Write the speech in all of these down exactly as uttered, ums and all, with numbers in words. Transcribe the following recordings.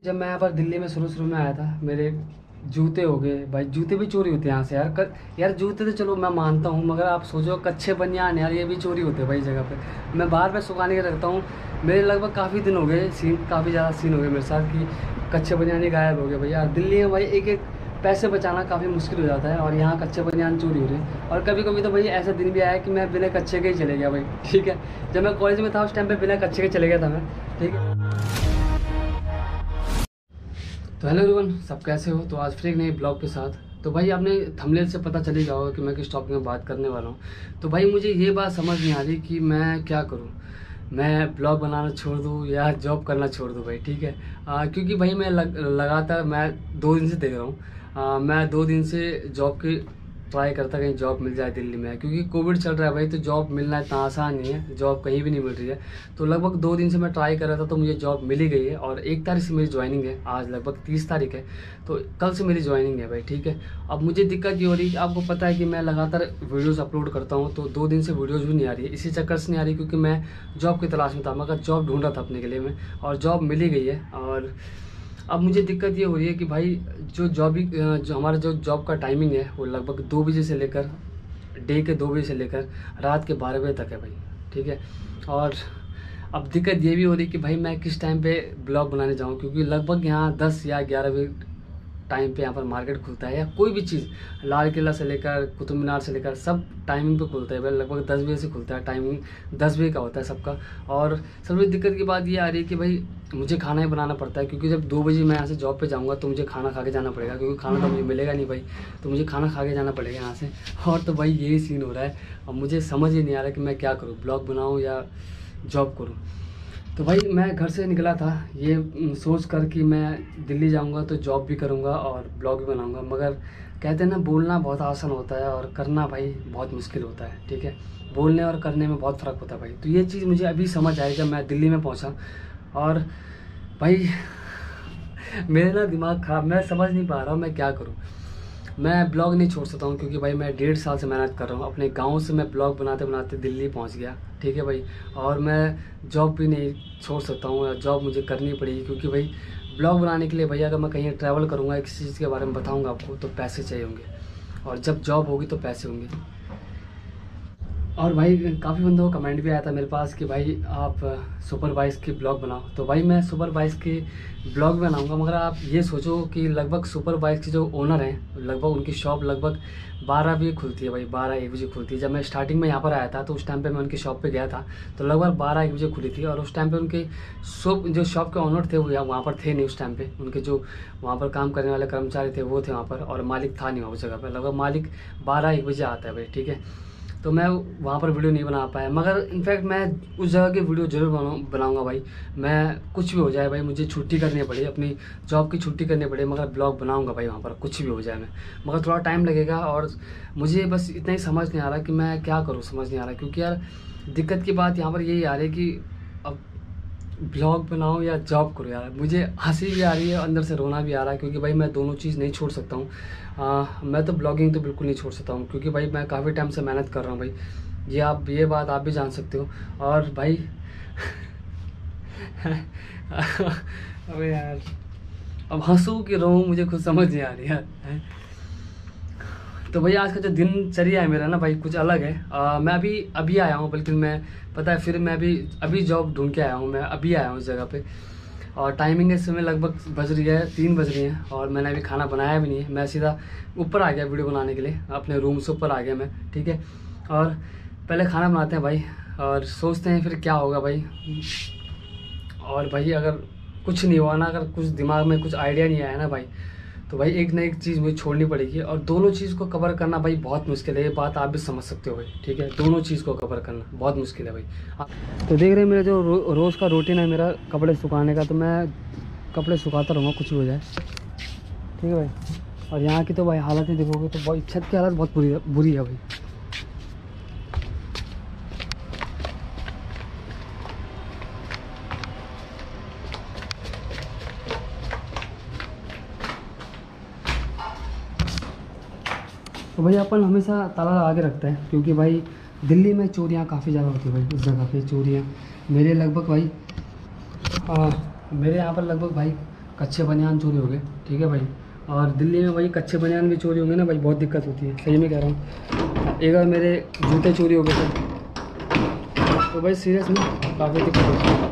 जब मैं यहाँ पर दिल्ली में शुरू शुरू में आया था, मेरे जूते हो गए भाई। जूते भी चोरी होते हैं यहाँ से यार। क, यार जूते तो चलो मैं मानता हूँ, मगर आप सोचो कच्चे बनियान यार, ये भी चोरी होते हैं भाई जगह पे। मैं बाहर पे सुखाने के रखता हूँ। मेरे लगभग काफ़ी दिन हो गए, सीन काफ़ी ज़्यादा सीन हो गए मेरे साथ कि कच्चे बनियान ही गायब हो गए भाई। यार दिल्ली में भाई एक एक पैसे बचाना काफ़ी मुश्किल हो जाता है, और यहाँ कच्चे बनियान चोरी हो रहे हैं। और कभी कभी तो भाई ऐसा दिन भी आया कि मैं बिना कच्चे के ही चले गया भाई। ठीक है, जब मैं कॉलेज में था उस टाइम पे बिना कच्चे के चले गया था मैं। ठीक है, तो हेलो एवरीवन, सब कैसे हो। तो आज फिर एक नए ब्लॉग के साथ। तो भाई आपने थंबनेल से पता चल ही गया होगा कि मैं किस टॉपिक में बात करने वाला हूँ। तो भाई मुझे ये बात समझ नहीं आ रही कि मैं क्या करूँ। मैं ब्लॉग बनाना छोड़ दूँ या जॉब करना छोड़ दूँ भाई। ठीक है, आ, क्योंकि भाई मैं लग, लगातार मैं दो दिन से देख रहा हूँ। आ, मैं दो दिन से जॉब की ट्राई करता कहीं जॉब मिल जाए दिल्ली में, क्योंकि कोविड चल रहा है भाई। तो जॉब मिलना इतना आसान नहीं है, जॉब कहीं भी नहीं मिल रही है। तो लगभग दो दिन से मैं ट्राई कर रहा था, तो मुझे जॉब मिल ही गई है। और एक तारीख से मेरी ज्वाइनिंग है, आज लगभग तीस तारीख है, तो कल से मेरी ज्वाइनिंग है भाई। ठीक है, अब मुझे दिक्कत ये हो रही है कि आपको पता है कि मैं लगातार वीडियोज़ अपलोड करता हूँ, तो दो दिन से वीडियोज़ भी नहीं आ रही है। इसी चक्कर से नहीं आ रही क्योंकि मैं जॉब की तलाश में था, मगर जॉब ढूंढ रहा था अपने के लिए मैं, और जॉब मिल ही गई है। और अब मुझे दिक्कत ये हो रही है कि भाई जो जॉब जो हमारा जो जॉब का टाइमिंग है वो लगभग दो बजे से लेकर डे के दो बजे से लेकर रात के बारह बजे तक है भाई। ठीक है, और अब दिक्कत ये भी हो रही है कि भाई मैं किस टाइम पे ब्लॉग बनाने जाऊँ, क्योंकि लगभग यहाँ दस या ग्यारह बजे टाइम पे यहाँ पर मार्केट खुलता है, या कोई भी चीज़ लाल किला से लेकर कुतुब मीनार से लेकर सब टाइमिंग पे खुलता है भाई। लगभग दस बजे से खुलता है, टाइमिंग दस बजे का होता है सबका। और सबसे दिक्कत की बात ये आ रही है कि भाई मुझे खाना ही बनाना पड़ता है, क्योंकि जब दो बजे मैं यहाँ से जॉब पे जाऊँगा तो मुझे खाना खा के जाना पड़ेगा, क्योंकि खाना तो मुझे मिलेगा नहीं भाई। तो मुझे खाना खा के जाना पड़ेगा यहाँ से। और तो भाई यही सीन हो रहा है। अब मुझे समझ ही नहीं आ रहा कि मैं क्या करूँ, ब्लॉग बनाऊँ या जॉब करूँ। तो भाई मैं घर से निकला था ये सोच कर कि मैं दिल्ली जाऊंगा तो जॉब भी करूंगा और ब्लॉग भी बनाऊंगा, मगर कहते हैं ना बोलना बहुत आसान होता है और करना भाई बहुत मुश्किल होता है। ठीक है, बोलने और करने में बहुत फ़र्क होता है भाई। तो ये चीज़ मुझे अभी समझ आई जब मैं दिल्ली में पहुंचा। और भाई मेरे ना दिमाग खराब, मैं समझ नहीं पा रहा हूँ मैं क्या करूँ। मैं ब्लॉग नहीं छोड़ सकता हूँ, क्योंकि भाई मैं डेढ़ साल से मेहनत कर रहा हूँ। अपने गांव से मैं ब्लॉग बनाते बनाते दिल्ली पहुँच गया। ठीक है भाई, और मैं जॉब भी नहीं छोड़ सकता हूँ, जॉब मुझे करनी पड़ेगी, क्योंकि भाई ब्लॉग बनाने के लिए भैया अगर मैं कहीं ट्रैवल करूँगा, किसी चीज़ के बारे में बताऊँगा आपको, तो पैसे चाहिए होंगे, और जब जॉब होगी तो पैसे होंगे। और भाई काफ़ी बंदों का कमेंट भी आया था मेरे पास कि भाई आप सुपरवाइज की ब्लॉग बनाओ। तो भाई मैं सुपरवाइज की ब्लॉग बनाऊंगा, मगर आप ये सोचो कि लगभग सुपरवाइज की जो ओनर हैं, लगभग उनकी शॉप लगभग बारह बजे खुलती है भाई, बारह एक बजे खुलती है। जब मैं स्टार्टिंग में यहाँ पर आया था तो उस टाइम पे मैं उनकी शॉप पे गया था, तो लगभग बारह एक बजे खुली थी। और उस टाइम पे उनके शॉप जो शॉप के ओनर थे वो वहाँ पर थे नहीं उस टाइम पे। उनके जो वहाँ पर काम करने वाले कर्मचारी थे वो थे वहाँ पर, और मालिक था नहीं वहाँ उस जगह पर। लगभग मालिक बारह एक बजे आता है भाई। ठीक है, तो मैं वहाँ पर वीडियो नहीं बना पाया, मगर इनफैक्ट मैं उस जगह की वीडियो जरूर बनाऊंगा भाई। मैं कुछ भी हो जाए भाई, मुझे छुट्टी करनी पड़े, अपनी जॉब की छुट्टी करनी पड़े, मगर ब्लॉग बनाऊंगा भाई वहाँ पर, कुछ भी हो जाए मैं। मगर थोड़ा टाइम लगेगा, और मुझे बस इतना ही समझ नहीं आ रहा कि मैं क्या करूँ, समझ नहीं आ रहा। क्योंकि यार दिक्कत की बात यहाँ पर यही आ रही है कि अब ब्लॉग बनाऊँ या जॉब करूँ यार। मुझे हंसी भी आ रही है, अंदर से रोना भी आ रहा है, क्योंकि भाई मैं दोनों चीज़ नहीं छोड़ सकता हूँ। मैं तो ब्लॉगिंग तो बिल्कुल नहीं छोड़ सकता हूँ, क्योंकि भाई मैं काफ़ी टाइम से मेहनत कर रहा हूँ भाई। ये आप ये बात आप भी जान सकते हो। और भाई अबे यार अब हंसू कि रोऊं मुझे खुद समझ नहीं आ रही यार। तो भाई आज का जो दिनचर्या है मेरा ना भाई कुछ अलग है। आ, मैं अभी अभी आया हूँ, बल्कि मैं पता है फिर मैं अभी अभी जॉब ढूंढ के आया हूँ। मैं अभी आया हूँ इस जगह पे, और टाइमिंग इस समय लगभग बज रही है तीन बज रही है, और मैंने अभी खाना बनाया भी नहीं है। मैं सीधा ऊपर आ गया वीडियो बनाने के लिए, अपने रूम से ऊपर आ गया मैं। ठीक है, और पहले खाना बनाते हैं भाई, और सोचते हैं फिर क्या होगा भाई। और भाई अगर कुछ नहीं हुआ ना, अगर कुछ दिमाग में कुछ आइडिया नहीं आया ना भाई, तो भाई एक ना एक चीज़ मुझे छोड़नी पड़ेगी। और दोनों चीज़ को कवर करना भाई बहुत मुश्किल है, ये बात आप भी समझ सकते हो भाई। ठीक है, दोनों चीज़ को कवर करना बहुत मुश्किल है भाई। तो देख रहे हैं मेरा जो रो, रोज़ का रूटीन है मेरा कपड़े सुखाने का, तो मैं कपड़े सुखाता रहूँगा कुछ भी हो जाए। ठीक है भाई, और यहाँ की तो भाई हालत ही देखोगे तो भाई छत की हालत बहुत बुरी है बुरी है भाई। तो भाई अपन हमेशा ताला लगा के रखते हैं, क्योंकि भाई दिल्ली में चोरियाँ काफ़ी ज़्यादा होती है भाई। उस जगह पे चोरियाँ मेरे लगभग भाई आ, मेरे यहाँ पर लगभग भाई कच्चे बनियान चोरी हो गए, ठीक है भाई। और दिल्ली में भाई कच्चे बनियान भी चोरी होंगे ना भाई, बहुत दिक्कत होती है, सही में कह रहा हूँ। एक बार मेरे जूते चोरी हो गए थे, तो भाई सीरियस में काफ़ी दिक्कत होती है।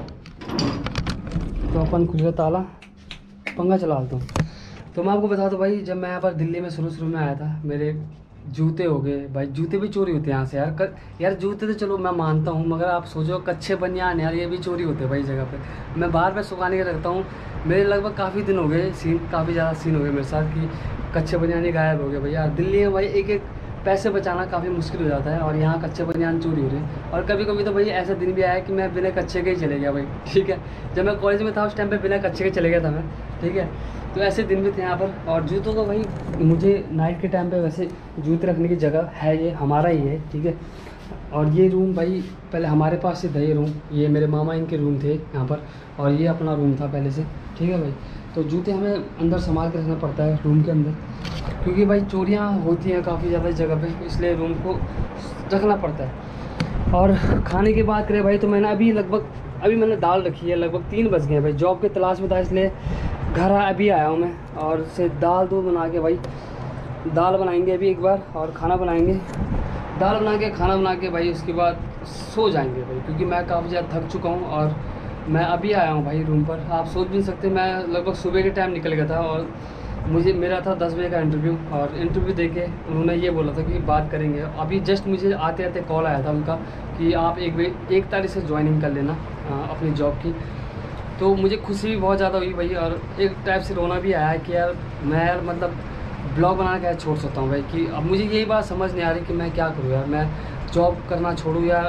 तो अपन खुले ताला पंगा चला लेता हूँ। तो मैं आपको बता दूँ भाई, जब मैं यहाँ पर दिल्ली में शुरू शुरू में आया था, मेरे जूते हो गए भाई, जूते भी चोरी होते हैं यहाँ से यार। कर, यार जूते तो चलो मैं मानता हूँ, मगर आप सोचो कच्चे बनियान यार, ये भी चोरी होते हैं भाई जगह पे। मैं बाहर पे सुखाने के रखता हूँ, मेरे लगभग काफ़ी दिन हो गए, सीन काफ़ी ज़्यादा सीन हो गए मेरे साथ कि कच्चे बनियान ही गायब हो गए भाई। यार दिल्ली में भाई एक एक पैसे बचाना काफ़ी मुश्किल हो जाता है, और यहाँ कच्चे बनियान चोरी हो रहे हैं। और कभी कभी तो भाई ऐसा दिन भी आया कि मैं बिना कच्चे के ही चले गया भाई, ठीक है। जब मैं कॉलेज में था उस टाइम पे बिना कच्चे के चले गया था मैं, ठीक है। तो ऐसे दिन भी थे यहाँ पर। और जूतों को भाई, मुझे नाइट के टाइम पे वैसे जूते रखने की जगह है, ये हमारा ही है, ठीक है। और ये रूम भाई पहले हमारे पास से था, ये रूम, ये मेरे मामा इनके रूम थे यहाँ पर, और ये अपना रूम था पहले से, ठीक है भाई। तो जूते हमें अंदर संभाल के रखना पड़ता है रूम के अंदर, क्योंकि भाई चोरियाँ होती हैं काफ़ी ज़्यादा इस जगह पे, इसलिए रूम को रखना पड़ता है। और खाने की बात करें भाई, तो मैंने अभी लगभग अभी मैंने दाल रखी है, लगभग तीन बज गए भाई। जॉब के तलाश में था, इसलिए घर अभी आया हूँ मैं, और से दाल दूध बना के भाई, दाल बनाएंगे अभी एक बार, और खाना बनाएंगे, दाल बना के खाना बना के भाई उसके बाद सो जाएंगे भाई, क्योंकि मैं काफ़ी ज़्यादा थक चुका हूँ। और मैं अभी आया हूँ भाई रूम पर, आप सोच भी नहीं सकते, मैं लगभग सुबह के टाइम निकल गया था, और मुझे मेरा था दस बजे का इंटरव्यू, और इंटरव्यू दे के उन्होंने ये बोला था कि बात करेंगे। अभी जस्ट मुझे आते आते कॉल आया था उनका कि आप एक एक तारीख से ज्वाइनिंग कर लेना अपनी जॉब की। तो मुझे खुशी भी बहुत ज़्यादा हुई भाई, और एक टाइप से रोना भी आया कि यार मैं यार मतलब ब्लॉग बनाना क्या छोड़ सकता हूँ भाई, कि अब मुझे यही बात समझ नहीं आ रही कि मैं क्या करूँ यार, मैं जॉब करना छोड़ूँ या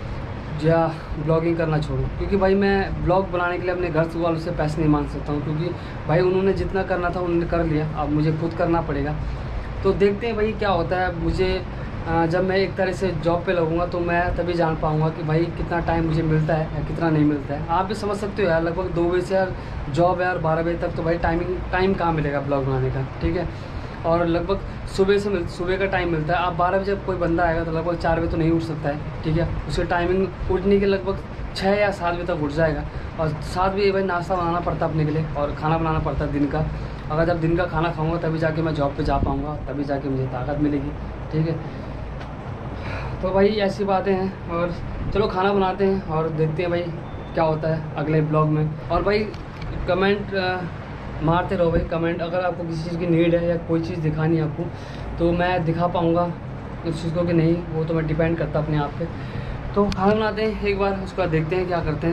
या ब्लॉगिंग करना छोड़ूं। क्योंकि भाई मैं ब्लॉग बनाने के लिए अपने घर वालों से पैसे नहीं मांग सकता हूँ, क्योंकि भाई उन्होंने जितना करना था उन्होंने कर लिया, अब मुझे खुद करना पड़ेगा। तो देखते हैं भाई क्या होता है। मुझे जब मैं एक तरह से जॉब पे लगूंगा तो मैं तभी जान पाऊंगा कि भाई कितना टाइम मुझे मिलता है या कितना नहीं मिलता है। आप भी समझ सकते हो यार, लगभग दो बजे से यार जॉब है, यार बारह बजे तक, तो भाई टाइमिंग टाइम कहाँ मिलेगा ब्लॉग बनाने का, ठीक है। और लगभग सुबह से मिल सुबह का टाइम मिलता है। आप बारह बजे कोई बंदा आएगा तो लगभग चार बजे तो नहीं उठ सकता है, ठीक है। उसके टाइमिंग उठने के लगभग छः या सात बजे तक उठ जाएगा, और सात बजे भाई नाश्ता बनाना पड़ता है अपने के लिए, और खाना बनाना पड़ता है दिन का। अगर जब दिन का खाना खाऊंगा तभी जाके मैं जॉब पे जा पाऊंगा, तभी जाके मुझे ताकत मिलेगी, ठीक है। तो भाई ऐसी बातें हैं, और चलो खाना बनाते हैं और देखते हैं भाई क्या होता है अगले ब्लॉग में। और भाई कमेंट मारते रहो भाई, कमेंट। अगर आपको किसी चीज़ की नीड है या कोई चीज़ दिखानी है आपको, तो मैं दिखा पाऊँगा उस चीज़ को कि नहीं, वो तो मैं डिपेंड करता अपने आप पे। तो खाना बनाते हैं एक बार, उसके बाद देखते हैं क्या करते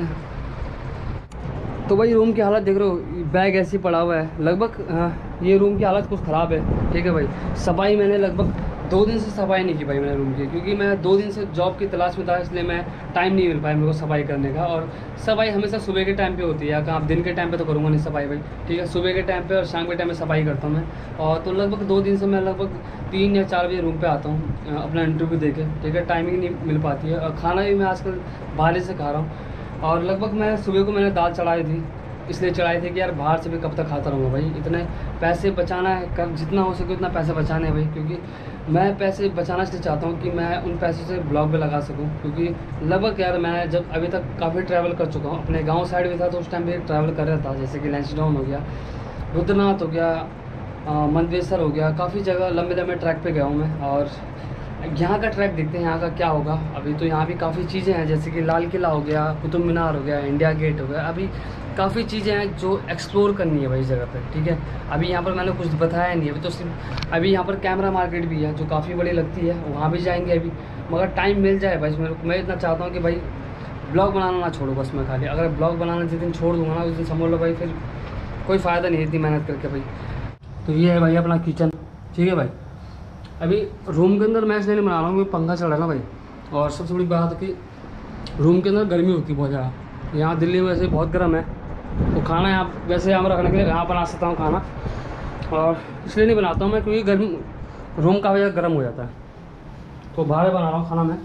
हैं। तो भाई रूम की हालत देख रहे हो, बैग ऐसे ही पड़ा हुआ है लगभग। ये रूम की हालत कुछ ख़राब है, ठीक है भाई। सफाई मैंने लगभग दो दिन से सफाई नहीं की भाई मैंने रूम की, क्योंकि मैं दो दिन से जॉब की तलाश में था, इसलिए मैं टाइम नहीं मिल पाया मेरे को सफाई करने का। और सफाई हमेशा सुबह के टाइम पे होती है, या आप दिन के टाइम पे तो करूँगा नहीं सफाई भाई, ठीक है। सुबह के टाइम पे और शाम के टाइम पे सफाई करता हूँ मैं। और तो लगभग दो दिन से मैं लगभग तीन या चार बजे रूम पर आता हूँ अपना इंटरव्यू दे के, ठीक है। टाइमिंग नहीं मिल पाती है, और खाना भी मैं आजकल बाहर से खा रहा हूँ। और लगभग मैं सुबह को मैंने दाल चढ़ाई थी, इसलिए चढ़ाई थी कि यार बाहर से भी कब तक खाता रहूँगा भाई, इतने पैसे बचाना है, कर जितना हो सके उतना पैसे बचाने हैं भाई, क्योंकि मैं पैसे बचाना इसलिए चाहता हूँ कि मैं उन पैसों से ब्लॉग पे लगा सकूँ। क्योंकि लगभग यार मैं जब अभी तक काफ़ी ट्रैवल कर चुका हूँ, अपने गांव साइड भी था तो उस टाइम पे ट्रैवल कर रहा था, जैसे कि लैंसडाउन हो गया, रुद्रनाथ हो गया, मंदवेसर हो गया, काफ़ी जगह लंबे लंबे ट्रैक पे गया हूँ मैं। और यहाँ का ट्रैक देखते हैं यहाँ का क्या होगा। अभी तो यहाँ भी काफ़ी चीज़ें हैं, जैसे कि लाल किला हो गया, कुतुब मीनार हो गया, इंडिया गेट हो गया, अभी काफ़ी चीज़ें हैं जो एक्सप्लोर करनी है भाई जगह पे, ठीक है। अभी यहाँ पर मैंने कुछ बताया नहीं, अभी तो सिर्फ अभी यहाँ पर कैमरा मार्केट भी है जो काफ़ी बड़ी लगती है, वहाँ भी जाएंगे अभी, मगर टाइम मिल जाए भाई मेरे को। मैं इतना चाहता हूँ कि भाई ब्लॉग बनाना ना छोड़ो बस मैं खाली। अगर ब्लॉग बनाना जिस दिन छोड़ दूँगा ना उस दिन समझ लो भाई फिर कोई फ़ायदा नहीं है इतनी मेहनत करके भाई। तो ये है भाई अपना किचन, ठीक है भाई। अभी रूम के अंदर मैं इसलिए नहीं बना रहा हूँ क्योंकि पंखा चल रहा है ना भाई, और सबसे बड़ी बात है कि रूम के अंदर गर्मी होती है बहुत ज़्यादा। यहाँ दिल्ली में वैसे बहुत गर्म है, तो खाना यहाँ वैसे यहाँ रखने के लिए यहाँ बना सकता हूँ खाना, और इसलिए नहीं बनाता हूँ मैं क्योंकि गर्म रूम काफ़ी ज़्यादा गर्म हो जाता है, तो बाहर बना रहा हूँ खाना मैं।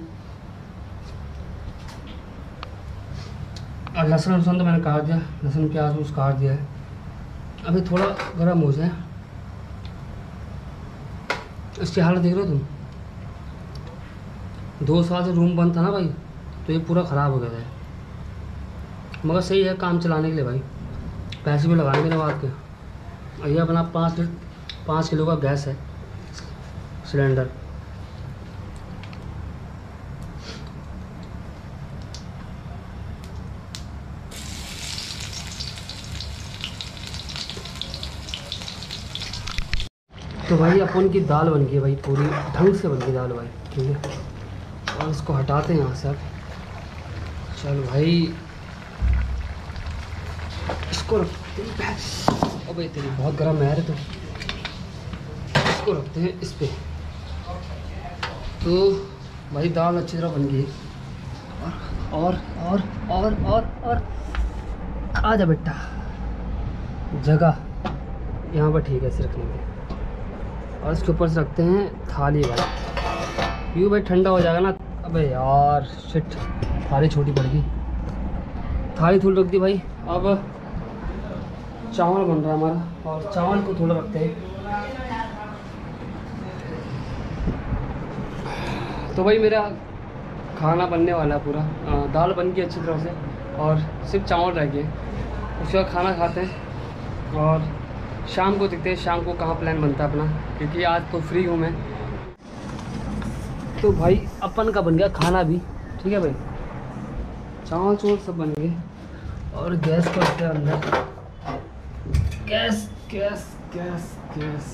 और लहसुन वसुन तो मैंने काट दिया, लहसुन प्याज उस काट दिया है, अभी थोड़ा गर्म हो जाए। इसकी हालत देख रहे हो तुम, दो साल से रूम बंद था ना भाई, तो ये पूरा ख़राब हो गया है, मगर सही है काम चलाने के लिए भाई, पैसे भी लगाएंगे ना बात के। और ये अपना पाँच पाँच किलो का गैस है सिलेंडर। तो भाई अपन की दाल बन गई है भाई, पूरी ढंग से बन गई दाल भाई, ठीक है। और इसको हटाते हैं यहाँ से अब। चल भाई इसको रखते हैं। अबे तेरी बहुत गर्म है तो इसको रखते हैं इस पे। तो भाई दाल अच्छी तरह बन गई। और और और और और आ जा बेटा, जगह यहाँ पर ठीक है इसे रखने में। और इसके ऊपर से रखते हैं थाली भाई, यूँ भाई ठंडा हो जाएगा ना। अबे यार शिट, थाली छोटी पड़ गई। थाली थोड़ी रख दी भाई। अब चावल बन रहा है हमारा, और चावल को थोड़ा रखते हैं। तो भाई मेरा खाना बनने वाला है पूरा। आ, दाल बन गई अच्छी तरह से और सिर्फ चावल रह गए। उसके बाद खाना खाते हैं और शाम को देखते हैं शाम को कहाँ प्लान बनता है अपना, क्योंकि आज तो फ्री हूँ मैं। तो भाई अपन का बन गया खाना भी, ठीक है भाई। चावल चोल सब बन गए और गैस को रखते हैं अंदर। गैस गैस गैस गैस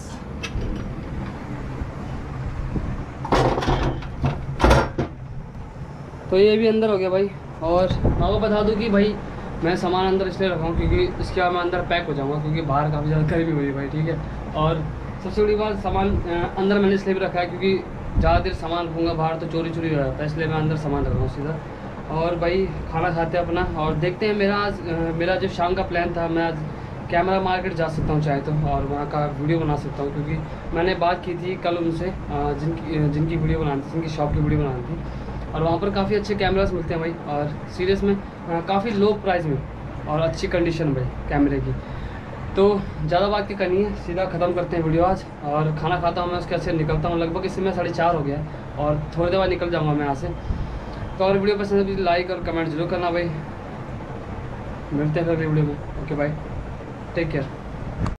तो ये भी अंदर हो गया भाई। और आपको बता दूं कि भाई मैं सामान अंदर इसलिए रखा हूँ क्योंकि इसके बाद मैं अंदर पैक हो जाऊँगा, क्योंकि बाहर काफ़ी ज़्यादा गर्मी हुई भाई, ठीक है। और सबसे बड़ी बात, सामान अंदर मैंने इसलिए भी रखा है क्योंकि ज़्यादा देर सामान रखूँगा बाहर तो चोरी चोरी हो जाता है, इसलिए मैं अंदर सामान रख रहा हूँ सीधा। और भाई खाना खाते हैं अपना और देखते हैं। मेरा आज मेरा जो शाम का प्लान था, मैं आज कैमरा मार्केट जा सकता हूँ चाहे तो, और वहाँ का वीडियो बना सकता हूँ, क्योंकि मैंने बात की थी कल उनसे जिनकी जिनकी वीडियो बनानी थी, जिनकी शॉप की वीडियो बनानी थी। और वहाँ पर काफ़ी अच्छे कैमरास मिलते हैं भाई, और सीरियस में काफ़ी लो प्राइस में और अच्छी कंडीशन भाई कैमरे की। तो ज़्यादा बात की करनी है, सीधा ख़त्म करते हैं वीडियो आज। और खाना खाता हूँ मैं, उसके अच्छे निकलता हूँ। लगभग इस समय साढ़े चार हो गया है और थोड़ी देर बाद निकल जाऊँगा मैं यहाँ से। तो और वीडियो पसंद है लाइक और कमेंट जरूर करना भाई। मिलते हैं फिर अगली वीडियो में। Okay bye, take care.